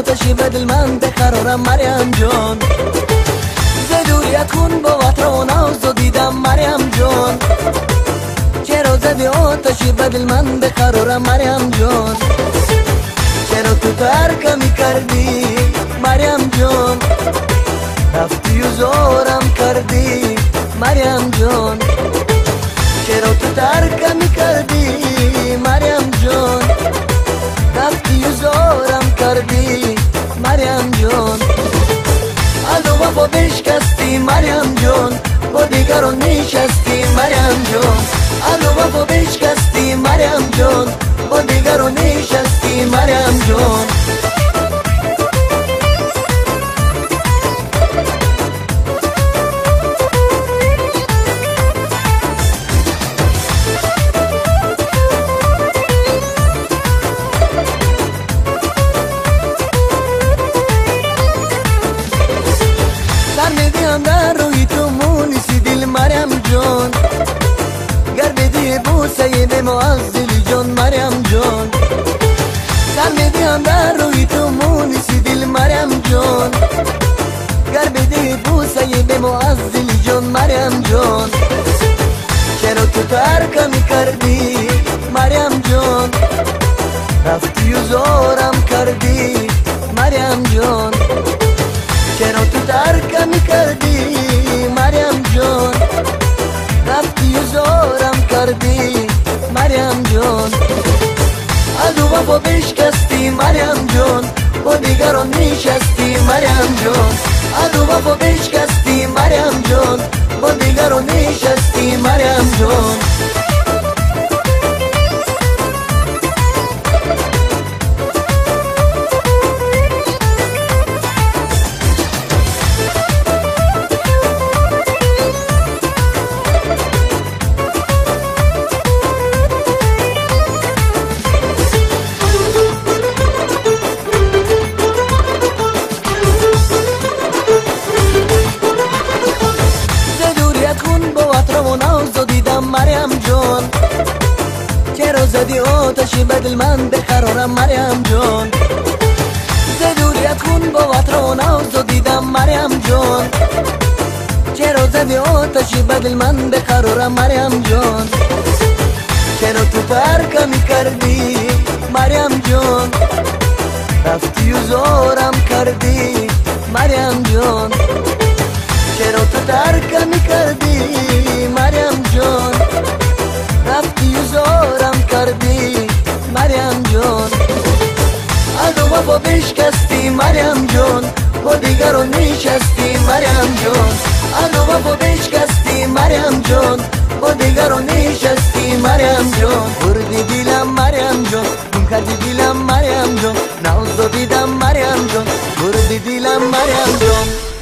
آتشی به دل من بقرارم مریم جان، ز دور یکون با وطر و ناز و دیدم مریم جان، چرا زدی آتشی به دل من بقرارم مریم جان، چرا تو ترکمی کردی مریم جان، رفتی و زارم کردی مریم جان، چرا تو ترکمی کردی مریم جان، رفتی و زارم کردی مریم جان، از وفا بشکستی مریم جان، با دیگران نشستی مریم جان، از وفا بشکستی مریم جان، با دیگران نشستی مریم جان. در روی تو مونسی دل مریم جان، گر بدی بوسه به معزل جان مریم جان، سر میدیم در روی تو مونسی دل مریم جان، گر بدی بوسه به معزل جان مریم جان، چرا تو ترکمی کردی مریم جان، رفتی و زارم کردی مریم جان، چرا تو ترکمی کردی مریم جان، رفتی و زارم کردی مریم جان، از وفا بشکستی مریم جان، با دیگران نشستی مریم جان، از وفا بشکستی مریم جان، با دیگران نشستی مریم جان. مریم جان، چرا زدی آتشی به دل من بقرارم مریم جان، ز دور یکون با وطر و ناز و دیدم مریم جان، چرا زدی آتشی به دل من بقرارم مریم جان، چرا تو ترکمی کردی مریم جان، رفتی و زارم کردی مریم جان، چرا تو ترکمی کردی مریم جان، رفتی و زارم کردی مریم جان، از وفا بشکستی مریم جان، با دیگران نشستی مریم جان، از وفا بشکستی مریم جان، با دیگران نشستی مریم جان، بردی دیلم مریم جان، گم کردی دیلم مریم جان، ناز دیدم مریم جان، بردی دیلم مریم جان.